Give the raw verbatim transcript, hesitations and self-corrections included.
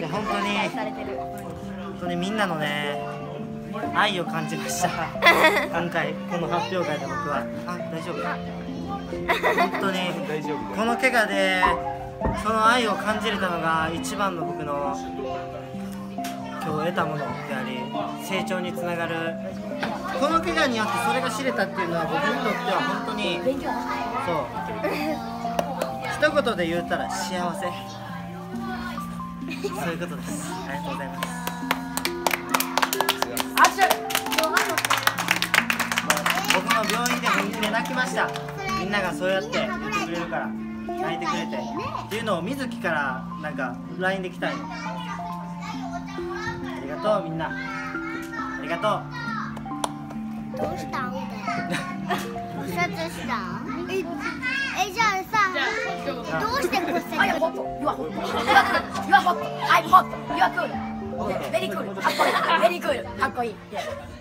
で本当に本当にみんなのね愛を感じました今回この発表会で僕はあ大丈夫本当にこの怪我でその愛を感じれたのが一番の僕の今日得たものであり成長につながるこの怪我によってそれが知れたっていうのは僕にとっては本当にそう一言で言ったら幸せそういうことです。ありがとうございます。僕も病院で本気で泣きました。みんながそうやって言ってくれるから泣いてくれてっていうのを水木からなんか ライン で来たいの。ありがとうみんな。ありがとう。 どうしたん？骨折したん？え、えじゃあさ、どうして骨折？ あ、いや、ホット、you are hot, you are hot, I'm hot, you are cool, very cool, かっこいい、very cool, かっこいい。